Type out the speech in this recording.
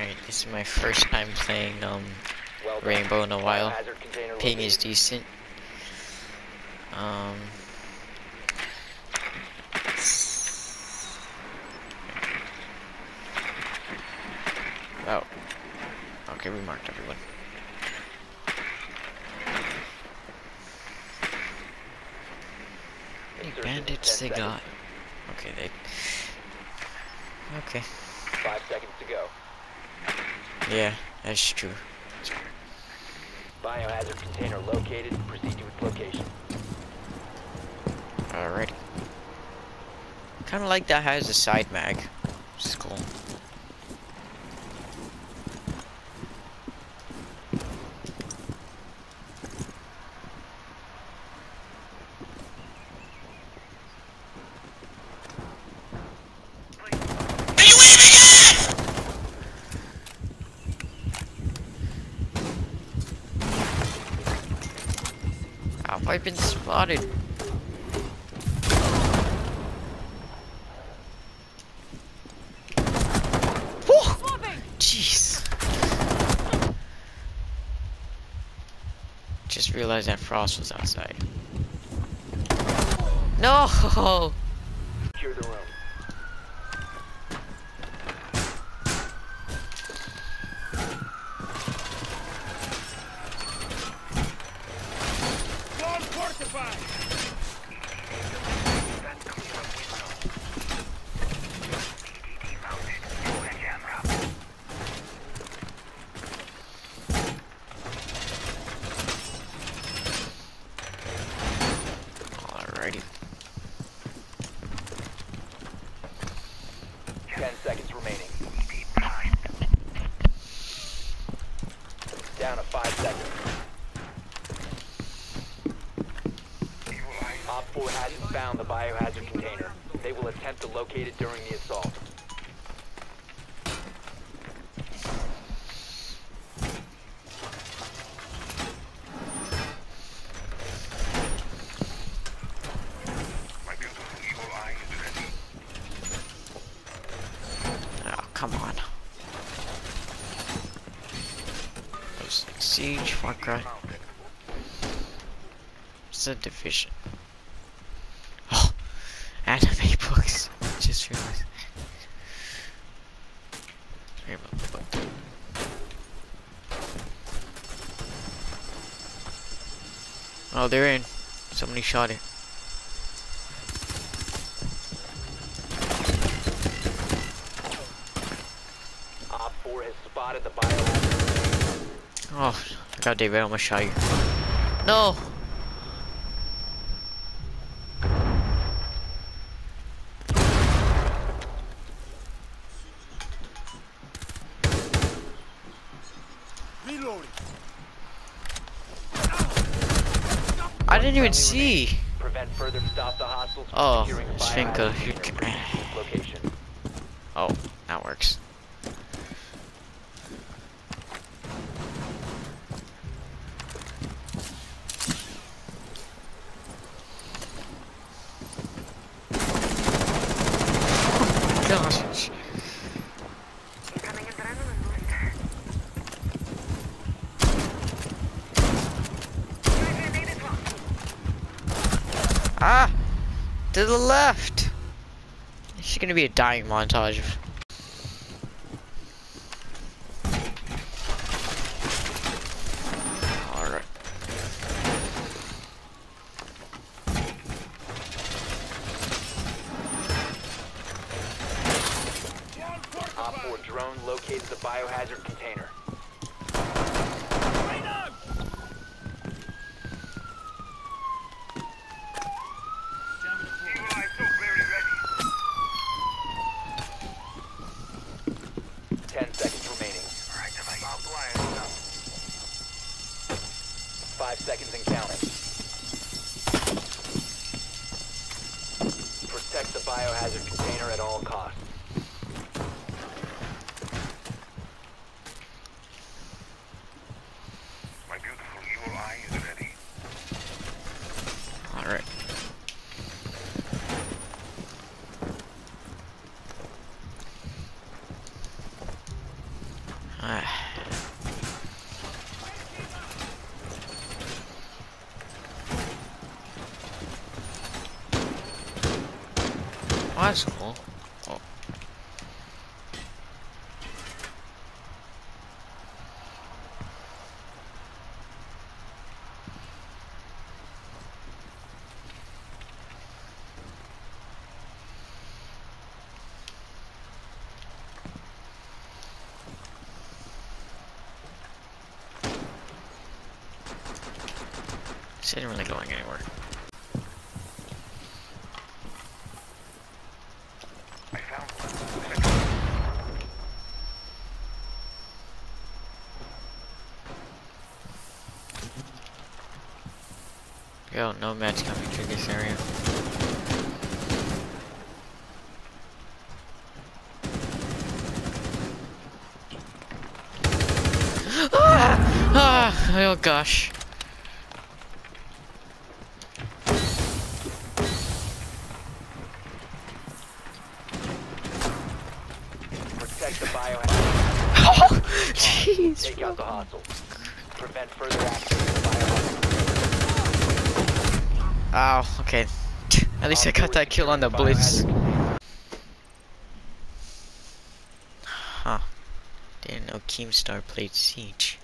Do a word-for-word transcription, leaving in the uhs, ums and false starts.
Alright, this is my first time playing um Well done. Rainbow in a while. Biohazard container Ping is located. decent. Um Oh. Okay, we marked everyone. How many Insertion in bandits ten they seconds. got? Okay, they Okay. Five seconds to go. Yeah, that's true. Biohazard container located. Proceed to its location. Alrighty. Kinda like that has a side mag. Which is cool. Have I been spotted? Woo! Jeez. Just realized that Frost was outside. No! Secure the room. Alrighty. Ten seconds remaining. Down to five seconds. Op four hasn't found the biohazard container. They will attempt to locate it during the assault. Oh, come on. There's Siege, Far Cry. It's a division. Oh, anime books. Just realized. Rainbow book. Oh, they're in. Somebody shot it. Op four has spotted the biohazard. Oh, I got David. I almost shot you. No! Reloading. I didn't even Friendly see. remaining. Prevent further stop the hostiles from Oh, securing the Svinka. biohazard container. Location. Oh, that works. Gosh. Ah! To the left! It's gonna be a dying montage. Alright. Op four drone located the biohazard container. Ten seconds remaining. Five seconds and counting. Protect the biohazard container at all costs. My beautiful evil eye is ready. Alright. Ah. Oh, that's cool. Oh. This isn't really going anywhere. I found one. Yo, nomads coming through this area. Ah! Ah! Oh gosh. Protect the biohazard. Oh! Jeez. Take out the hostiles. Prevent further access to the biohazard. Ow, okay. At least I got that kill on the blitz. Huh. Didn't know Keemstar played Siege.